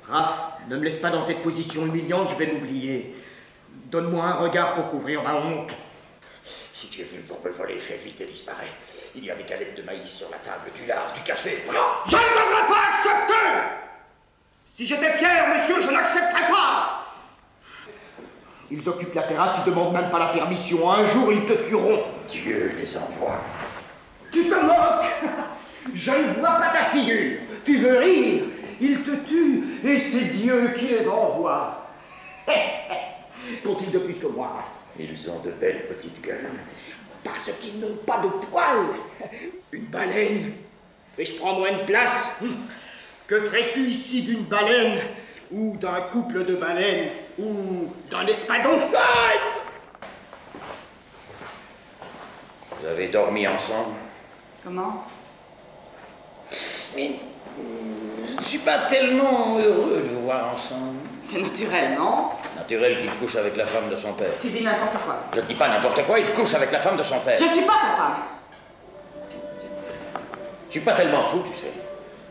Raph, ne me laisse pas dans cette position humiliante, je vais m'oublier. Donne-moi un regard pour couvrir ma honte. Si tu es venu pour me voler, fais vite et disparais. Il y a des galettes de maïs sur la table, du lard, du café. Non, je ne devrais pas accepter! Si j'étais fier, monsieur, je n'accepterais pas! Ils occupent la terrasse, ils demandent même pas la permission. Un jour, ils te tueront. Dieu les envoie. Tu te moques! Je ne vois pas ta figure. Tu veux rire? Ils te tuent et c'est Dieu qui les envoie. Qu'ont-ils de plus que moi? Ils ont de belles petites gueules. Parce qu'ils n'ont pas de poils. Une baleine. Et je prends moins de place. Que ferais-tu ici d'une baleine? Ou d'un couple de baleines? Ou d'un espadon? Vous avez dormi ensemble? Comment? Mais je ne suis pas tellement heureux de vous voir ensemble. C'est naturel, non? Naturel qu'il couche avec la femme de son père. Tu dis n'importe quoi. Je ne dis pas n'importe quoi, il couche avec la femme de son père. Je suis pas ta femme. Je suis pas tellement fou, tu sais.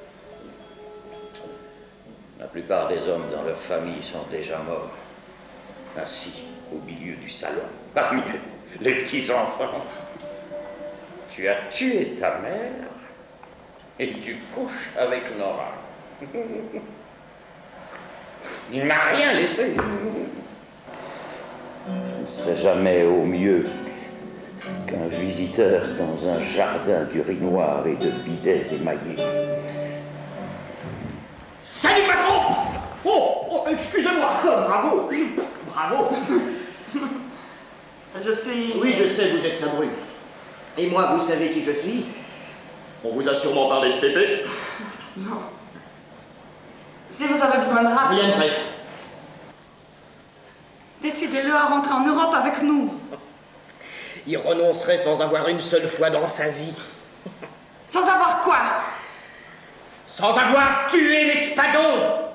La plupart des hommes dans leur famille sont déjà morts. Assis au milieu du salon, parmi les petits-enfants. Tu as tué ta mère et tu couches avec Nora. Il n'a rien laissé. Je ne serai jamais au mieux qu'un visiteur dans un jardin d'urinoirs et de bidets émaillés. Salut, patron! Oh, excusez-moi. Bravo. Bravo. Je suis... Oui, je sais, vous êtes Saint-Brune. Et moi, vous savez qui je suis? On vous a sûrement parlé de Pépé. Non. Si vous avez besoin de Raph... Rien de presse. Décidez-le à rentrer en Europe avec nous. Il renoncerait sans avoir une seule fois dans sa vie. Sans avoir quoi? Sans avoir tué l'espadon!